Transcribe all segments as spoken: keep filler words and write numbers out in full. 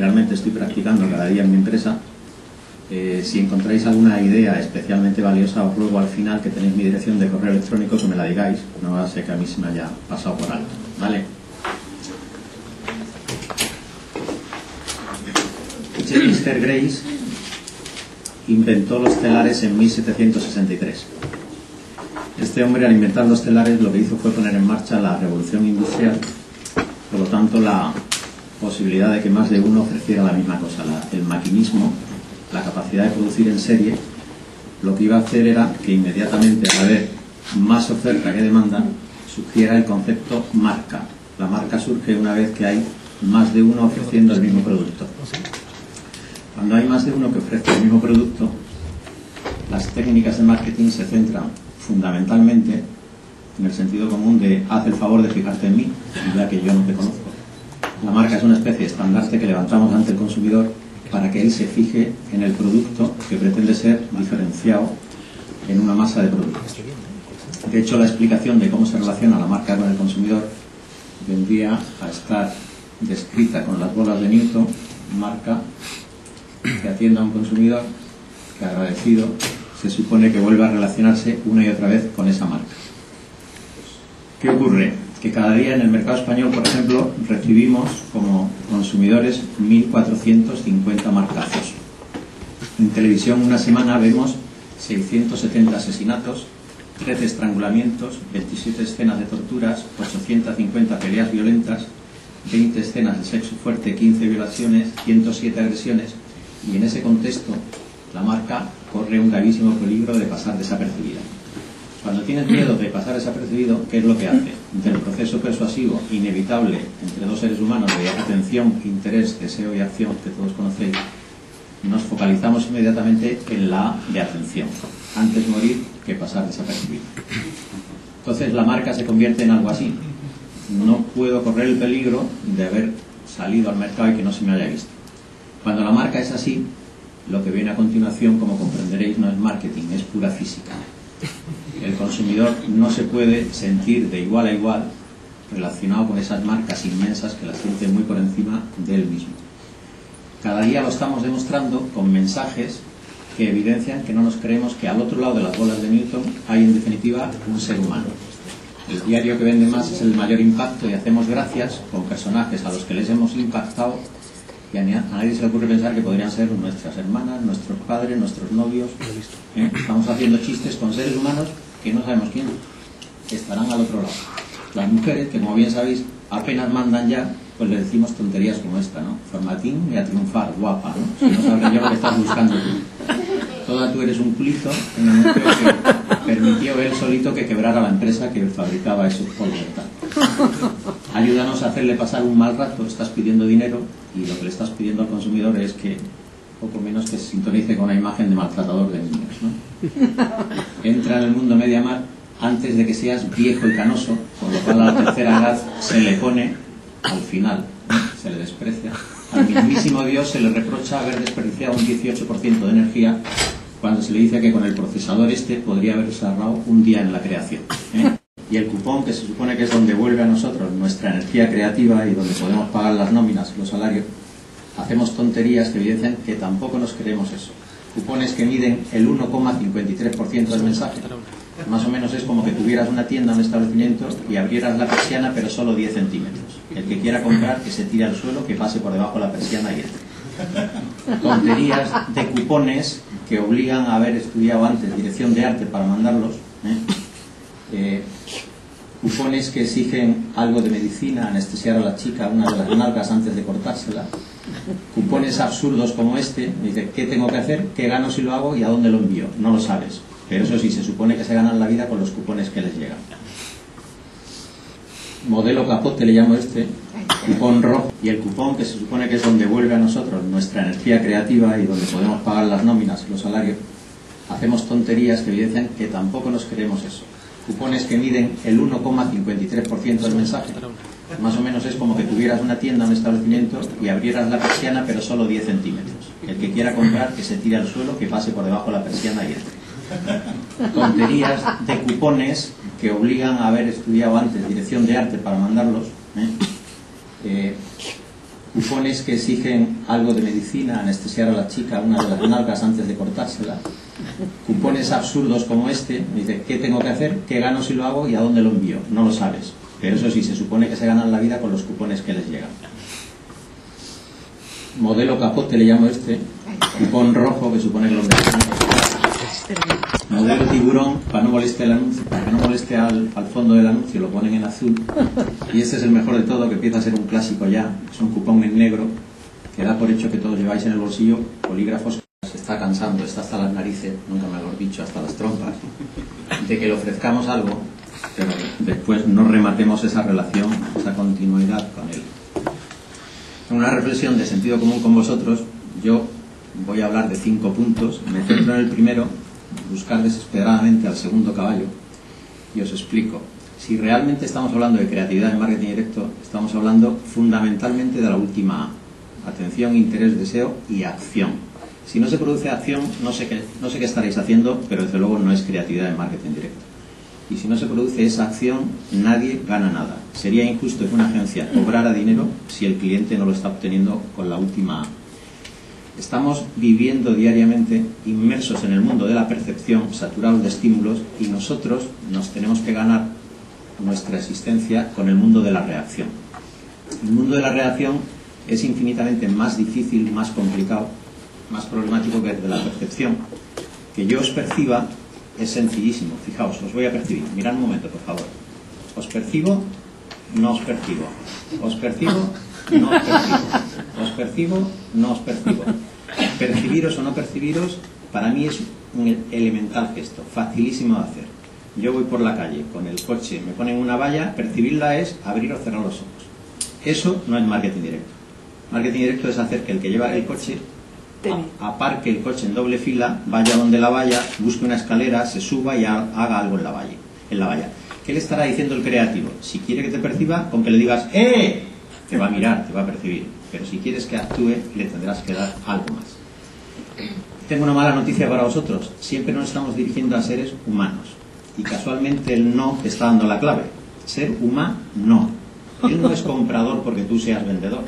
realmente estoy practicando cada día en mi empresa. Eh, si encontráis alguna idea especialmente valiosa, os ruego al final que tenéis mi dirección de correo electrónico que me la digáis, no va a ser que a mí se me haya pasado por alto, ¿vale? James Earl Grace inventó los telares en mil setecientos sesenta y tres. Este hombre, al inventar los telares, lo que hizo fue poner en marcha la revolución industrial, por lo tanto la posibilidad de que más de uno ofreciera la misma cosa, la, el maquinismo, la capacidad de producir en serie. Lo que iba a hacer era que inmediatamente, al haber más oferta que demanda, surgiera el concepto marca. La marca surge una vez que hay más de uno ofreciendo el mismo producto. Cuando hay más de uno que ofrece el mismo producto, las técnicas de marketing se centran fundamentalmente en el sentido común de haz el favor de fijarte en mí, ya que yo no te conozco. La marca es una especie de estandarte que levantamos ante el consumidor para que él se fije en el producto que pretende ser diferenciado en una masa de productos. De hecho, la explicación de cómo se relaciona la marca con el consumidor vendría a estar descrita con las bolas de Newton. Marca que atienda a un consumidor que, agradecido, se supone que vuelve a relacionarse una y otra vez con esa marca. ¿Qué ocurre? Que cada día en el mercado español, por ejemplo, recibimos como consumidores mil cuatrocientos cincuenta marcazos. En televisión una semana vemos seiscientos setenta asesinatos, trece estrangulamientos, veintisiete escenas de torturas, ochocientas cincuenta peleas violentas, veinte escenas de sexo fuerte, quince violaciones, ciento siete agresiones, y en ese contexto la marca corre un gravísimo peligro de pasar desapercibida. Cuando tienes miedo de pasar desapercibido, ¿qué es lo que hace? Del proceso persuasivo inevitable entre dos seres humanos de atención, interés, deseo y acción que todos conocéis, nos focalizamos inmediatamente en la A de atención, antes morir que pasar desapercibido. Entonces la marca se convierte en algo así. No puedo correr el peligro de haber salido al mercado y que no se me haya visto. Cuando la marca es así, lo que viene a continuación, como comprenderéis, no es marketing, es pura física. El consumidor no se puede sentir de igual a igual relacionado con esas marcas inmensas que las siente muy por encima de él mismo. Cada día lo estamos demostrando con mensajes que evidencian que no nos creemos que al otro lado de las bolas de Newton hay en definitiva un ser humano. El diario que vende más es el mayor impacto y hacemos gracias con personajes a los que les hemos impactado y a nadie se le ocurre pensar que podrían ser nuestras hermanas, nuestros padres, nuestros novios. ¿Eh? Estamos haciendo chistes con seres humanos que no sabemos quién estarán al otro lado. Las mujeres, que como bien sabéis apenas mandan ya, pues le decimos tonterías como esta, ¿no? Formatín y a triunfar, guapa, ¿no? Si no sabré yo lo que estás buscando tú. Toda tú eres un plizo, un anuncio que permitió él solito que quebrara la empresa que fabricaba esos polvos. Ayúdanos a hacerle pasar un mal rato. Estás pidiendo dinero y lo que le estás pidiendo al consumidor es que poco menos que se sintonice con una imagen de maltratador de niños, ¿no? Entra en el mundo Mediamar antes de que seas viejo y canoso, con lo cual a la tercera edad se le pone al final, ¿no? Se le desprecia. Al mismísimo Dios se le reprocha haber desperdiciado un dieciocho por ciento de energía cuando se le dice que con el procesador este podría haberse ahorrado un día en la creación, ¿eh? Y el cupón, que se supone que es donde vuelve a nosotros nuestra energía creativa y donde podemos pagar las nóminas y los salarios, hacemos tonterías que evidencian que tampoco nos creemos eso. Cupones que miden el uno coma cincuenta y tres por ciento del mensaje. Más o menos es como que tuvieras una tienda, un establecimiento y abrieras la persiana pero solo diez centímetros. El que quiera comprar, que se tire al suelo, que pase por debajo de la persiana y entre. Tonterías de cupones que obligan a haber estudiado antes dirección de arte para mandarlos, ¿eh? Eh, cupones que exigen algo de medicina, anestesiar a la chica una de las nalgas antes de cortársela. Cupones absurdos como este, me dice, ¿qué tengo que hacer? ¿Qué gano si lo hago? ¿Y a dónde lo envío? No lo sabes. Pero eso sí, se supone que se ganan la vida con los cupones que les llegan. Modelo capote le llamo este, cupón rojo. Y el cupón, que se supone que es donde vuelve a nosotros nuestra energía creativa y donde podemos pagar las nóminas y los salarios, hacemos tonterías que evidencian que tampoco nos creemos eso. Cupones que miden el uno coma cincuenta y tres por ciento del mensaje. Más o menos es como que tuvieras una tienda, un establecimiento y abrieras la persiana pero solo diez centímetros. El que quiera comprar, que se tire al suelo, que pase por debajo de la persiana y entre. Tonterías de cupones que obligan a haber estudiado antes dirección de arte para mandarlos, ¿eh? Eh, cupones que exigen algo de medicina, anestesiar a la chica una de las nalgas antes de cortársela, cupones absurdos como este. Me dice, ¿qué tengo que hacer? ¿Qué gano si lo hago? ¿Y a dónde lo envío? No lo sabes, pero eso sí, se supone que se ganan la vida con los cupones que les llegan. Modelo capote le llamo este, cupón rojo que supone que los mexicanos. Modelo tiburón, para no moleste el anuncio, para que no moleste al, al fondo del anuncio, lo ponen en azul. Y este es el mejor de todo, que empieza a ser un clásico ya. Es un cupón en negro que da por hecho que todos lleváis en el bolsillo bolígrafos. Se está cansando, está hasta las narices, nunca mejor dicho, hasta las trompas, de que le ofrezcamos algo, pero después no rematemos esa relación, esa continuidad con él. En una reflexión de sentido común con vosotros, yo voy a hablar de cinco puntos. Me centro en el primero, buscar desesperadamente al segundo caballo, y os explico. Si realmente estamos hablando de creatividad en marketing directo, estamos hablando fundamentalmente de la última A: atención, interés, deseo y acción. Si no se produce acción, no sé qué, no sé qué estaréis haciendo, pero desde luego no es creatividad en marketing directo. Y si no se produce esa acción, nadie gana nada. Sería injusto que una agencia cobrara dinero si el cliente no lo está obteniendo con la última A. Estamos viviendo diariamente inmersos en el mundo de la percepción, saturados de estímulos, y nosotros nos tenemos que ganar nuestra existencia con el mundo de la reacción. El mundo de la reacción es infinitamente más difícil, más complicado, más problemático que el de la percepción. Que yo os perciba es sencillísimo. Fijaos, os voy a percibir. Mirad un momento, por favor. Os percibo, no os percibo. Os percibo, no os percibo. Os percibo, no os percibo. Percibiros o no percibiros, para mí es un elemental gesto, facilísimo de hacer. Yo voy por la calle con el coche, me ponen una valla, percibirla es abrir o cerrar los ojos. Eso no es marketing directo. Marketing directo es hacer que el que lleva el coche aparque el coche en doble fila, vaya donde la valla, busque una escalera, se suba y haga algo en la valla. En la valla. ¿Qué le estará diciendo el creativo? Si quiere que te perciba, con que le digas ¡eh!, te va a mirar, te va a percibir. Pero si quieres que actúe, le tendrás que dar algo más. Tengo una mala noticia para vosotros. Siempre nos estamos dirigiendo a seres humanos. Y casualmente el no te está dando la clave. Ser humano, no. Él no es comprador porque tú seas vendedor.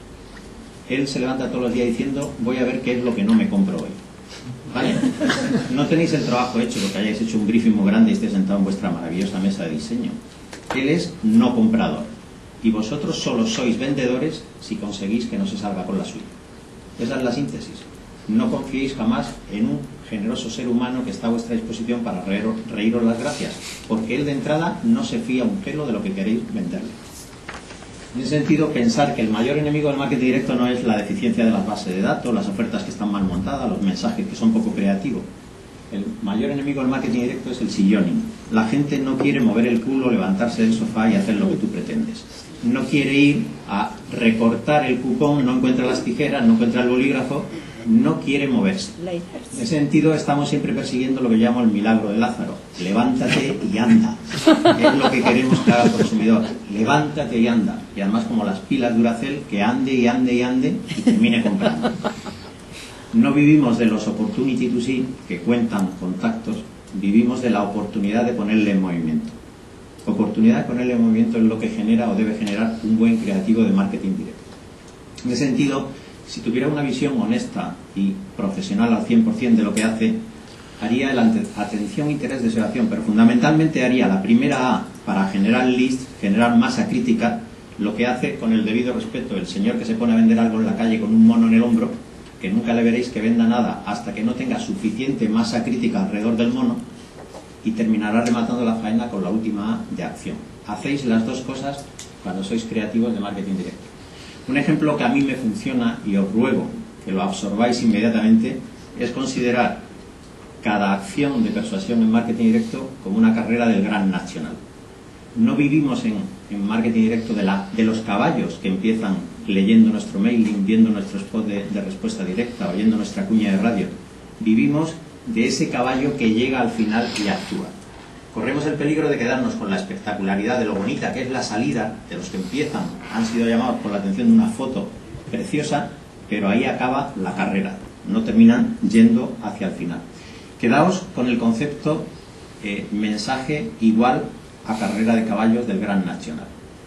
Él se levanta todos los días diciendo, voy a ver qué es lo que no me compro hoy. ¿Vale? No tenéis el trabajo hecho porque hayáis hecho un briefing muy grande y estéis sentado en vuestra maravillosa mesa de diseño. Él es no comprador. Y vosotros solo sois vendedores si conseguís que no se salga con la suya. Esa es la síntesis. No confiéis jamás en un generoso ser humano que está a vuestra disposición para reíros, reíros las gracias, porque él de entrada no se fía un pelo de lo que queréis venderle. En ese sentido, pensar que el mayor enemigo del marketing directo no es la deficiencia de las bases de datos, las ofertas que están mal montadas, los mensajes que son poco creativos. El mayor enemigo del marketing directo es el silloning. La gente no quiere mover el culo, levantarse del sofá y hacer lo que tú pretendes. No quiere ir a recortar el cupón, no encuentra las tijeras, no encuentra el bolígrafo, no quiere moverse. En ese sentido, estamos siempre persiguiendo lo que llamo el milagro de Lázaro. Levántate y anda. Es lo que queremos que haga el consumidor. Levántate y anda. Y además, como las pilas Duracell, que ande y ande y ande y termine comprando. No vivimos de los opportunity to see, que cuentan contactos, vivimos de la oportunidad de ponerle en movimiento. Oportunidad de ponerle en movimiento es lo que genera o debe generar un buen creativo de marketing directo. En ese sentido, si tuviera una visión honesta y profesional al cien por cien de lo que hace, haría el atención, interés, deseo, acción, pero fundamentalmente haría la primera A para generar leads, generar masa crítica, lo que hace con el debido respeto el señor que se pone a vender algo en la calle con un mono en el hombro, que nunca le veréis que venda nada hasta que no tenga suficiente masa crítica alrededor del mono, y terminará rematando la faena con la última A de acción. Hacéis las dos cosas cuando sois creativos de marketing directo. Un ejemplo que a mí me funciona, y os ruego que lo absorbáis inmediatamente, es considerar cada acción de persuasión en marketing directo como una carrera del Grand National. No vivimos en, en marketing directo de, la, de los caballos que empiezan leyendo nuestro mailing, viendo nuestro spot de, de respuesta directa, oyendo nuestra cuña de radio. Vivimos de ese caballo que llega al final y actúa. Corremos el peligro de quedarnos con la espectacularidad de lo bonita que es la salida de los que empiezan, han sido llamados por la atención de una foto preciosa, pero ahí acaba la carrera, no terminan yendo hacia el final. Quedaos con el concepto eh, mensaje igual a carrera de caballos del Grand National.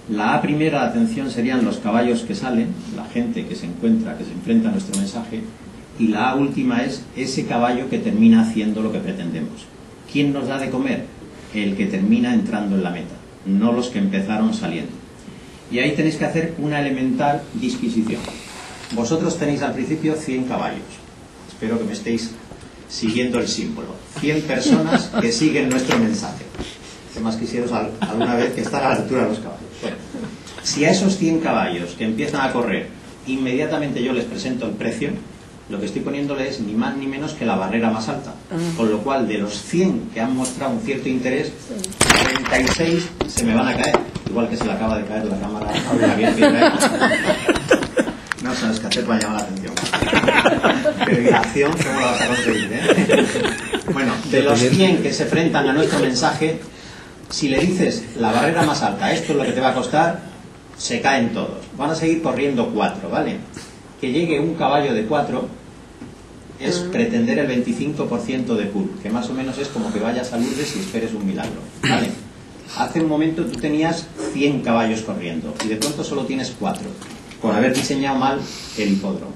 La A primera, la atención, serían los caballos que salen, la gente que se encuentra, que se enfrenta a nuestro mensaje, y la A última es ese caballo que termina haciendo lo que pretendemos. ¿Quién nos da de comer? El que termina entrando en la meta, no los que empezaron saliendo. Y ahí tenéis que hacer una elemental disquisición. Vosotros tenéis al principio cien caballos. Espero que me estéis siguiendo el símbolo. cien personas que siguen nuestro mensaje. ¿Qué más quisieros alguna vez que estar a la altura de los caballos? Bueno, si a esos cien caballos que empiezan a correr, inmediatamente yo les presento el precio, lo que estoy poniéndole es ni más ni menos que la barrera más alta. Con lo cual, de los cien que han mostrado un cierto interés, treinta y seis se me van a caer. Igual que se le acaba de caer la cámara a una vieja. No sabes qué hacer para llamar la atención. Pero acción, ¿cómo la vas a conseguir? Eh? Bueno, de los cien que se enfrentan a nuestro mensaje, si le dices la barrera más alta, esto es lo que te va a costar, se caen todos. Van a seguir corriendo cuatro, ¿vale? Que llegue un caballo de cuatro es pretender el veinticinco por ciento de pool, que más o menos es como que vayas a Lourdes y esperes un milagro, ¿vale? Hace un momento tú tenías cien caballos corriendo y de pronto solo tienes cuatro, por haber diseñado mal el hipódromo.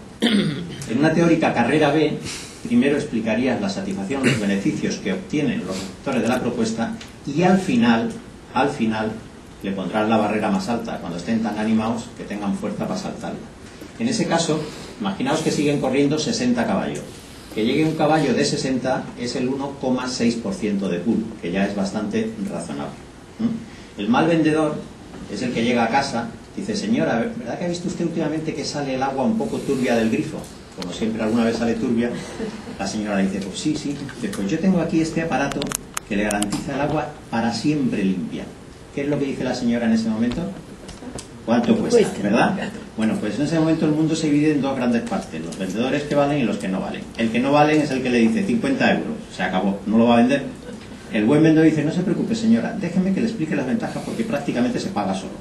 En una teórica carrera B, primero explicarías la satisfacción, los beneficios que obtienen los receptores de la propuesta y al final, al final, le pondrás la barrera más alta, cuando estén tan animados que tengan fuerza para saltarla. En ese caso, imaginaos que siguen corriendo sesenta caballos. Que llegue un caballo de sesenta es el uno coma seis por ciento de pool, que ya es bastante razonable. ¿Mm? El mal vendedor es el que llega a casa y dice: señora, ¿verdad que ha visto usted últimamente que sale el agua un poco turbia del grifo? Como siempre alguna vez sale turbia. La señora dice: pues sí, sí. Pues yo tengo aquí este aparato que le garantiza el agua para siempre limpia. ¿Qué es lo que dice la señora en ese momento? ¿Cuánto cuesta? ¿Verdad? Bueno, pues en ese momento el mundo se divide en dos grandes partes: los vendedores que valen y los que no valen. El que no valen es el que le dice cincuenta euros, se acabó, no lo va a vender. El buen vendedor dice: no se preocupe, señora, déjeme que le explique las ventajas porque prácticamente se paga solo.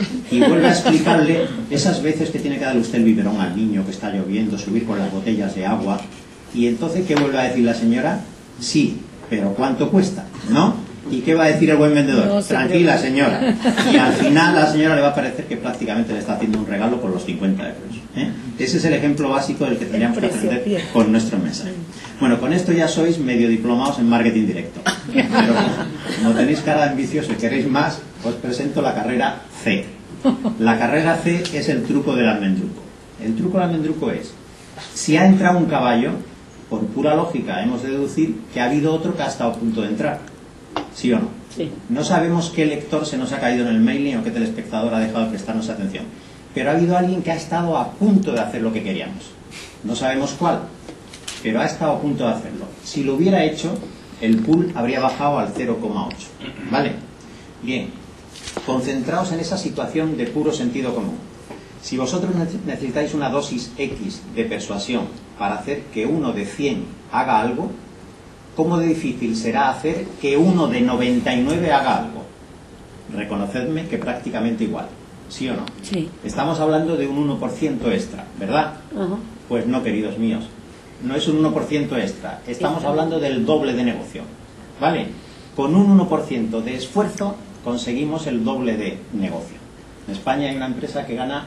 Y vuelve a explicarle esas veces que tiene que darle usted el biberón al niño, que está lloviendo, subir con las botellas de agua. Y entonces, ¿qué vuelve a decir la señora? Sí, pero ¿cuánto cuesta? ¿No? ¿Y qué va a decir el buen vendedor? No, tranquila, señora. Y al final a la señora le va a parecer que prácticamente le está haciendo un regalo por los cincuenta euros. ¿eh? Ese es el ejemplo básico del que tendríamos que aprender con nuestro mensaje. Bueno, con esto ya sois medio diplomados en marketing directo. Pero como tenéis cara de ambicioso y queréis más, os presento la carrera C. La carrera C es el truco del almendruco. El truco del almendruco es: si ha entrado un caballo, por pura lógica hemos de deducir que ha habido otro que ha estado a punto de entrar. ¿Sí o no? Sí. No sabemos qué lector se nos ha caído en el mailing o qué telespectador ha dejado de prestarnos atención, pero ha habido alguien que ha estado a punto de hacer lo que queríamos. No sabemos cuál, pero ha estado a punto de hacerlo. Si lo hubiera hecho, el pool habría bajado al cero coma ocho. ¿Vale? Bien, concentraos en esa situación de puro sentido común. Si vosotros necesitáis una dosis X de persuasión para hacer que uno de cien haga algo, ¿cómo de difícil será hacer que uno de noventa y nueve haga algo? Reconocedme que prácticamente igual, ¿sí o no? Sí. Estamos hablando de un uno por ciento extra, ¿verdad? Uh-huh. Pues no, queridos míos, no es un uno por ciento extra, estamos hablando del doble de negocio, ¿vale? Con un uno por ciento de esfuerzo conseguimos el doble de negocio. En España hay una empresa que gana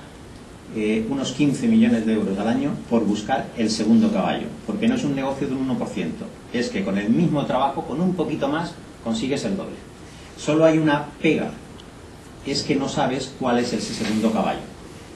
Eh, unos quince millones de euros al año por buscar el segundo caballo, porque no es un negocio de un uno por ciento, es que con el mismo trabajo, con un poquito más, consigues el doble. Solo hay una pega, es que no sabes cuál es ese segundo caballo.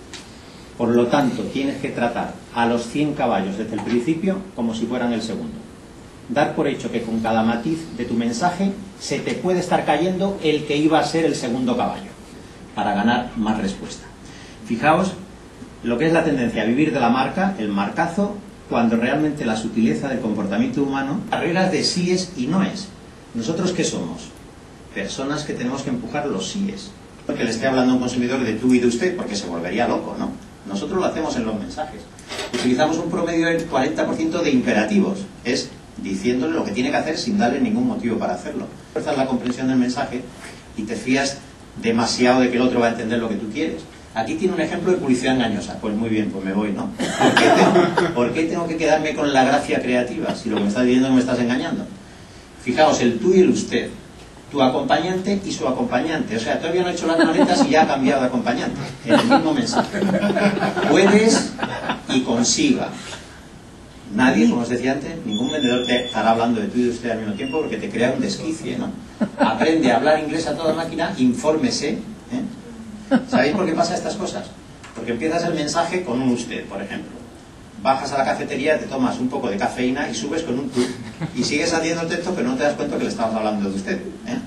Por lo tanto, tienes que tratar a los cien caballos desde el principio como si fueran el segundo. Dar por hecho que con cada matiz de tu mensaje se te puede estar cayendo el que iba a ser el segundo caballo, para ganar más respuesta. Fijaos lo que es la tendencia a vivir de la marca, el marcazo, cuando realmente la sutileza del comportamiento humano, carreras de síes y noes. ¿Nosotros qué somos? Personas que tenemos que empujar los síes. Porque le estoy hablando a un consumidor de tú y de usted, porque se volvería loco, ¿no? Nosotros lo hacemos en los mensajes. Utilizamos un promedio del cuarenta por ciento de imperativos. Es diciéndole lo que tiene que hacer sin darle ningún motivo para hacerlo. Fuerzas la comprensión del mensaje y te fías demasiado de que el otro va a entender lo que tú quieres. Aquí tiene un ejemplo de publicidad engañosa. Pues muy bien, pues me voy, ¿no? ¿Por qué tengo, ¿por qué tengo que quedarme con la gracia creativa si lo que me estás diciendo es que me estás engañando? Fijaos, el tú y el usted. tu acompañante y su acompañante. O sea, todavía no ha hecho las maletas y ya ha cambiado de acompañante. En el mismo mensaje. Puedes y consiga. Nadie, como os decía antes, ningún vendedor te estará hablando de tú y de usted al mismo tiempo porque te crea un desquicie, ¿no? Aprende a hablar inglés a toda máquina, infórmese. ¿eh? ¿Sabéis por qué pasa estas cosas? Porque empiezas el mensaje con un usted, por ejemplo. Bajas a la cafetería, te tomas un poco de cafeína y subes con un tú. Y sigues haciendo el texto, pero no te das cuenta que le estamos hablando de usted. ¿eh?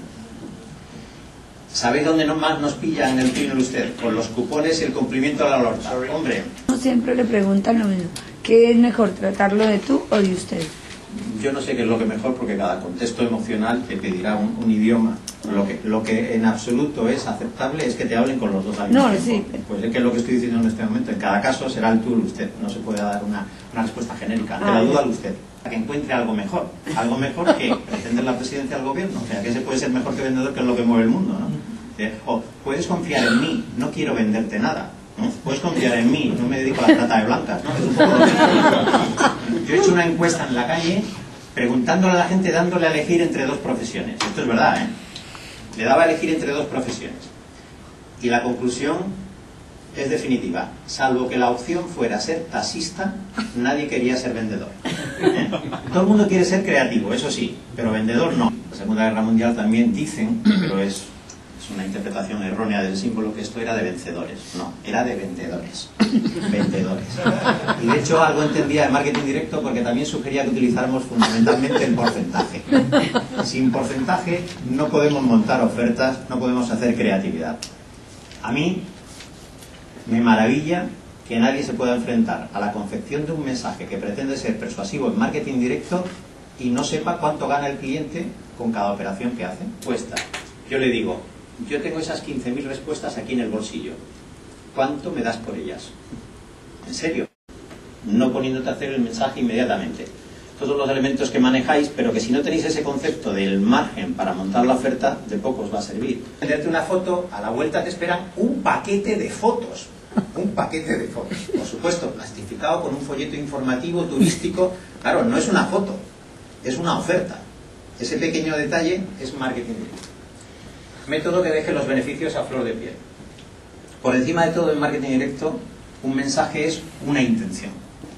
¿Sabéis dónde no más nos pilla en el tú y en el usted? Con los cupones y el cumplimiento de la lorta. Hombre. Siempre le preguntan lo mismo. ¿Qué es mejor, tratarlo de tú o de usted? Yo no sé qué es lo que mejor porque cada contexto emocional te pedirá un, un idioma. Lo que, lo que en absoluto es aceptable es que te hablen con los dos al mismo No, tiempo. sí. Pues es que es lo que estoy diciendo en este momento. En cada caso será el tú o el usted. No se puede dar una, una respuesta genérica. Ante la duda, el usted. Para que encuentre algo mejor. Algo mejor que pretender la presidencia del gobierno. O sea, que ese puede ser mejor que vendedor, que es lo que mueve el mundo, ¿no? Eh, o puedes confiar en mí, no quiero venderte nada. ¿no? Puedes confiar en mí, no me dedico a la trata de blancas, ¿no? Es un poco lo que... Yo he hecho una encuesta en la calle preguntándole a la gente, dándole a elegir entre dos profesiones. Esto es verdad, ¿eh? Le daba a elegir entre dos profesiones. Y la conclusión es definitiva. Salvo que la opción fuera ser taxista, nadie quería ser vendedor. ¿Eh? Todo el mundo quiere ser creativo, eso sí, pero vendedor no. La Segunda Guerra Mundial también dicen, pero es... una interpretación errónea del símbolo, que esto era de vencedores. No, era de vendedores. Vendedores. Y de hecho algo entendía de marketing directo porque también sugería que utilizáramos fundamentalmente el porcentaje. Sin porcentaje no podemos montar ofertas, no podemos hacer creatividad. A mí me maravilla que nadie se pueda enfrentar a la confección de un mensaje que pretende ser persuasivo en marketing directo y no sepa cuánto gana el cliente con cada operación que hace. Cuesta. Yo le digo, yo tengo esas quince mil respuestas aquí en el bolsillo. ¿Cuánto me das por ellas? ¿En serio? No poniéndote a hacer el mensaje inmediatamente. Todos los elementos que manejáis, pero que si no tenéis ese concepto del margen para montar la oferta, de poco os va a servir. Venderte una foto, a la vuelta te esperan un paquete de fotos. Un paquete de fotos. Por supuesto, plastificado con un folleto informativo, turístico. Claro, no es una foto, es una oferta. Ese pequeño detalle es marketing directo. Método que deje los beneficios a flor de piel. Por encima de todo en marketing directo, un mensaje es una intención.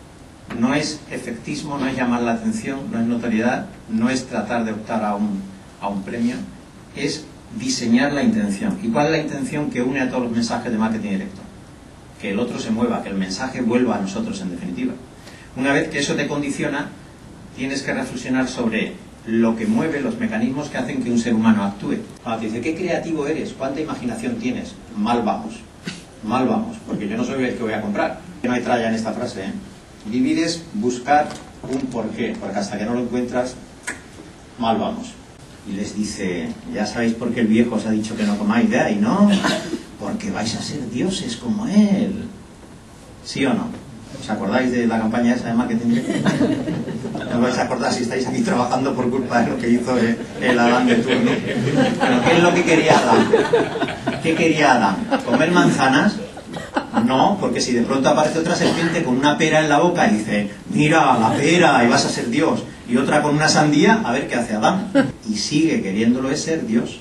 No es efectismo, no es llamar la atención, no es notoriedad, no es tratar de optar a un, a un premio, es diseñar la intención. ¿Y cuál es la intención que une a todos los mensajes de marketing directo? Que el otro se mueva, que el mensaje vuelva a nosotros en definitiva. Una vez que eso te condiciona, tienes que reflexionar sobre lo que mueve, los mecanismos que hacen que un ser humano actúe. Cuando te dice, qué creativo eres, cuánta imaginación tienes, mal vamos, mal vamos, porque yo no soy el que voy a comprar. No hay tralla en esta frase, ¿eh? Vivir es buscar un porqué, porque hasta que no lo encuentras, mal vamos. Y les dice, ya sabéis por qué el viejo os ha dicho que no comáis de ahí, ¿no? Porque vais a ser dioses como él. ¿Sí o no? ¿Os acordáis de la campaña esa de marketing directo? No os vais a acordar si estáis aquí trabajando por culpa de lo que hizo el, el Adán de turno. Pero ¿qué es lo que quería Adán? ¿Qué quería Adán? ¿Comer manzanas? No, porque si de pronto aparece otra serpiente con una pera en la boca y dice, mira, la pera, y vas a ser Dios, y otra con una sandía, a ver qué hace Adán. Y sigue queriéndolo es ser Dios.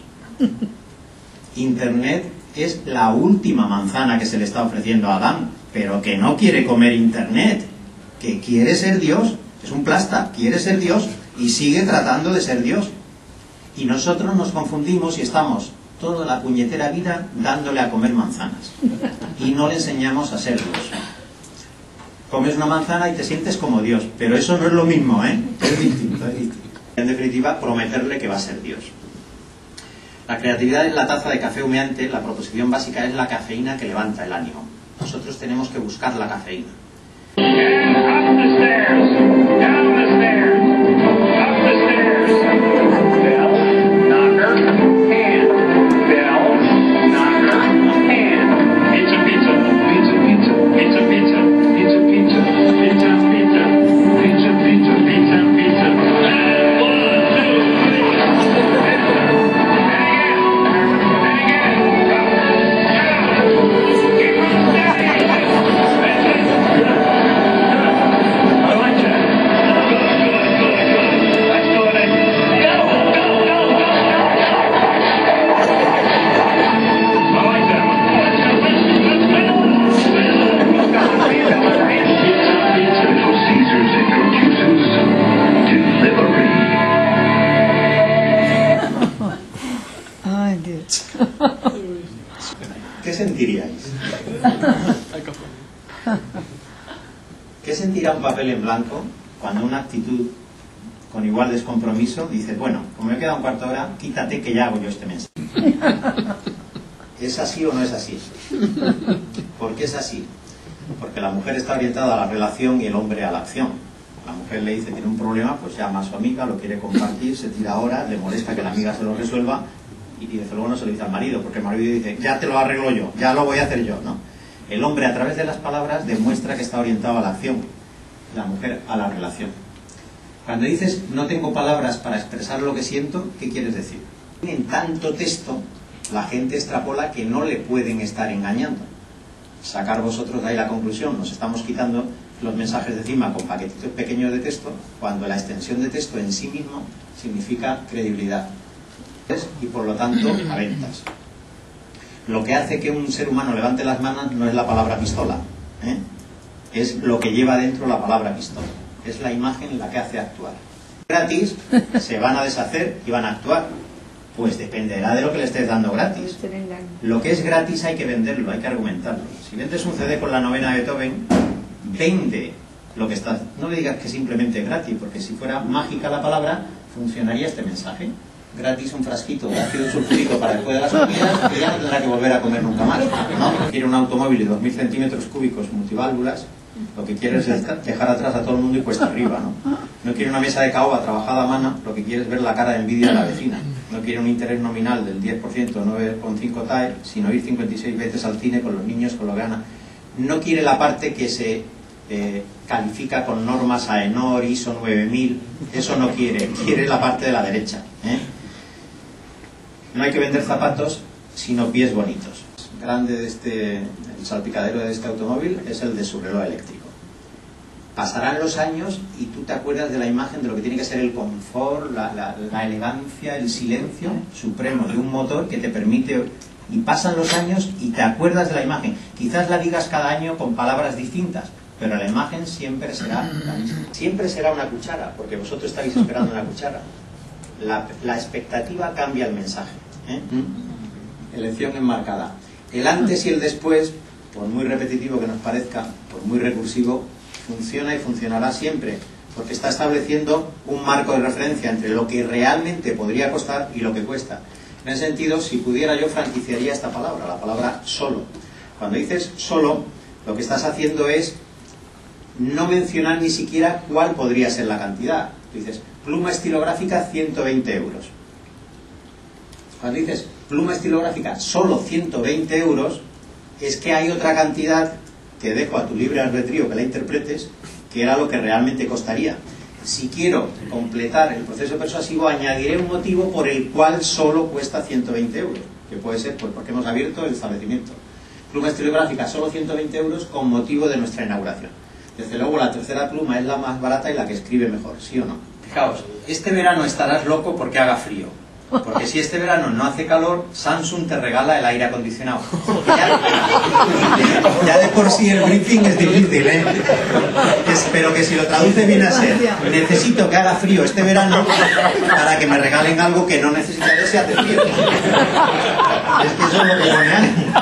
Internet es la última manzana que se le está ofreciendo a Adán, pero que no quiere comer Internet, que quiere ser Dios, es un plasta, quiere ser Dios y sigue tratando de ser Dios. Y nosotros nos confundimos y estamos toda la puñetera vida dándole a comer manzanas y no le enseñamos a ser Dios. Comes una manzana y te sientes como Dios, pero eso no es lo mismo, ¿eh? Es distinto, es distinto. En definitiva, prometerle que va a ser Dios. La creatividad es la taza de café humeante, la proposición básica es la cafeína que levanta el ánimo. Nosotros tenemos que buscar la cafeína. ¿Qué sentirá un papel en blanco cuando una actitud con igual descompromiso dice, bueno, como me queda un cuarto de hora, quítate que ya hago yo este mensaje? ¿Es así o no es así? ¿Por qué es así? Porque la mujer está orientada a la relación y el hombre a la acción. La mujer le dice, tiene un problema, pues llama a su amiga, lo quiere compartir, se tira horas, le molesta que la amiga se lo resuelva y desde luego no se lo dice al marido, porque el marido dice, ya te lo arreglo yo, ya lo voy a hacer yo, ¿no? El hombre a través de las palabras demuestra que está orientado a la acción, la mujer a la relación. Cuando dices, no tengo palabras para expresar lo que siento, ¿qué quieres decir? En tanto texto, la gente extrapola que no le pueden estar engañando. Sacar vosotros de ahí la conclusión, nos estamos quitando los mensajes de encima con paquetitos pequeños de texto, cuando la extensión de texto en sí mismo significa credibilidad y por lo tanto aventas. Lo que hace que un ser humano levante las manos no es la palabra pistola, ¿eh? Es lo que lleva dentro la palabra pistola, es la imagen la que hace actuar. Gratis se van a deshacer y van a actuar, pues dependerá de lo que le estés dando gratis. Lo que es gratis hay que venderlo, hay que argumentarlo. Si vendes un C D con la novena de Beethoven, vende lo que estás. No le digas que simplemente es gratis, porque si fuera mágica la palabra, funcionaría este mensaje. Gratis un frasquito de ácido sulfúrico para después de las comidas, que ya no tendrá que volver a comer nunca más, ¿no? Quiere un automóvil de dos mil centímetros cúbicos multiválvulas, lo que quiere es dejar atrás a todo el mundo y cuesta arriba, ¿no? No quiere una mesa de caoba trabajada a mano, lo que quiere es ver la cara de envidia de la vecina. No quiere un interés nominal del diez por ciento, nueve coma cinco T A E, sino ir cincuenta y seis veces al cine con los niños, con lo que gana. No quiere la parte que se eh, califica con normas AENOR, ISO nueve mil, eso no quiere, quiere la parte de la derecha, ¿eh? No hay que vender zapatos, sino pies bonitos. El grande de este, el salpicadero de este automóvil es el de su reloj eléctrico. Pasarán los años y tú te acuerdas de la imagen de lo que tiene que ser el confort, la, la, la elegancia, el silencio supremo de un motor que te permite... Y pasan los años y te acuerdas de la imagen. Quizás la digas cada año con palabras distintas, pero la imagen siempre será la misma. Siempre será una cuchara, porque vosotros estáis esperando una cuchara. La, la expectativa cambia el mensaje, ¿eh? Elección enmarcada. El antes y el después, por muy repetitivo que nos parezca, por muy recursivo, funciona y funcionará siempre, porque está estableciendo un marco de referencia entre lo que realmente podría costar y lo que cuesta. En ese sentido, si pudiera yo franquiciaría esta palabra, la palabra solo. Cuando dices solo, lo que estás haciendo es no mencionar ni siquiera cuál podría ser la cantidad. Tú dices, pluma estilográfica ciento veinte euros. Cuando dices pluma estilográfica solo ciento veinte euros, es que hay otra cantidad que dejo a tu libre albedrío que la interpretes, que era lo que realmente costaría. Si quiero completar el proceso persuasivo, añadiré un motivo por el cual solo cuesta ciento veinte euros, que puede ser pues, porque hemos abierto el establecimiento. Pluma estilográfica solo ciento veinte euros con motivo de nuestra inauguración. Desde luego la tercera pluma es la más barata y la que escribe mejor, ¿sí o no? Fijaos, este verano estarás loco porque haga frío. Porque si este verano no hace calor, Samsung te regala el aire acondicionado. Ya, ya de por sí el briefing es difícil, ¿eh? Pero que si lo traduce viene a ser, necesito que haga frío este verano para que me regalen algo que no necesitaré si hace frío. Es que eso es lo que pone ánimo.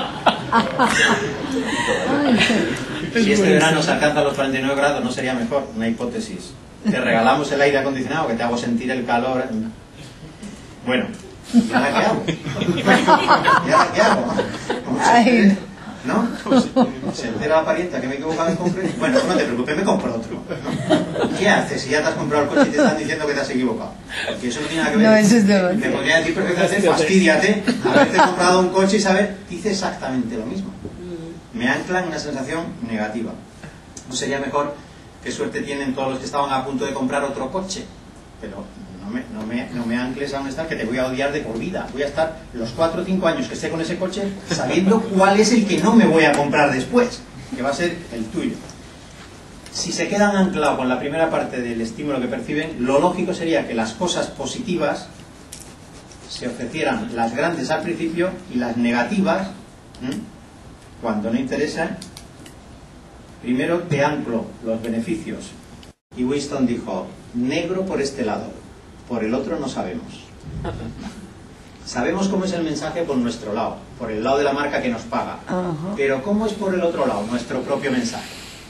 Si este verano se alcanza los cuarenta y nueve grados, ¿no sería mejor? Una hipótesis. Te regalamos el aire acondicionado que te hago sentir el calor. Bueno, ¿y ahora qué hago? ¿Y ahora qué hago? Ay. ¿No? Se entera la parienta que me he equivocado en comprar. Bueno, no te preocupes, me compro otro, ¿no? ¿Qué haces si ya te has comprado el coche y te están diciendo que te has equivocado? Porque eso no tiene nada que ver. No, eso es de... Me podría decir perfectamente, fastídiate, haberte comprado un coche y saber, hice exactamente lo mismo. Me anclan una sensación negativa. ¿No sería mejor? ¿Qué suerte tienen todos los que estaban a punto de comprar otro coche? Pero no me, no me, no me ancles a un estar que te voy a odiar de por vida. Voy a estar los cuatro o cinco años que esté con ese coche sabiendo cuál es el que no me voy a comprar después, que va a ser el tuyo. Si se quedan anclados con la primera parte del estímulo que perciben, lo lógico sería que las cosas positivas se ofrecieran las grandes al principio y las negativas, ¿eh? Cuando no interesan. Primero te anclo los beneficios. Y Winston dijo, negro por este lado, por el otro no sabemos. Sabemos cómo es el mensaje por nuestro lado, por el lado de la marca que nos paga. Uh-huh. Pero ¿cómo es por el otro lado, nuestro propio mensaje?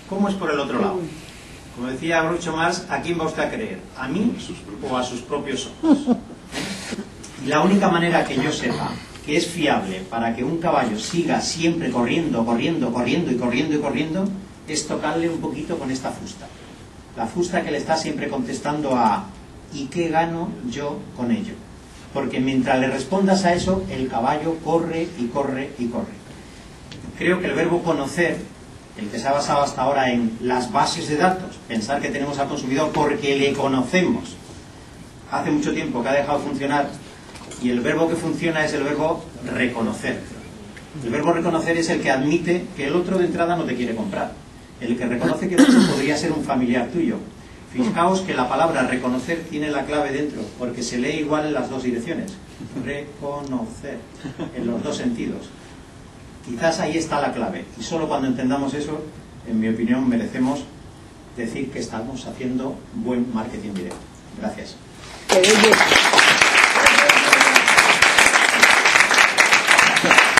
¿Cómo es por el otro lado? Como decía Groucho Marx, ¿a quién va usted a creer? ¿A mí o a sus propios ojos? Y la única manera que yo sepa que es fiable para que un caballo siga siempre corriendo, corriendo, corriendo y corriendo y corriendo, es tocarle un poquito con esta fusta. La fusta que le está siempre contestando a ¿y qué gano yo con ello? Porque mientras le respondas a eso, el caballo corre y corre y corre. Creo que el verbo conocer, el que se ha basado hasta ahora en las bases de datos, pensar que tenemos al consumidor porque le conocemos, hace mucho tiempo que ha dejado de funcionar, y el verbo que funciona es el verbo reconocer. El verbo reconocer es el que admite que el otro de entrada no te quiere comprar. El que reconoce que el otro podría ser un familiar tuyo. Fijaos que la palabra reconocer tiene la clave dentro, porque se lee igual en las dos direcciones. Reconocer, en los dos sentidos. Quizás ahí está la clave. Y solo cuando entendamos eso, en mi opinión, merecemos decir que estamos haciendo buen marketing directo. Gracias. Qué belleza.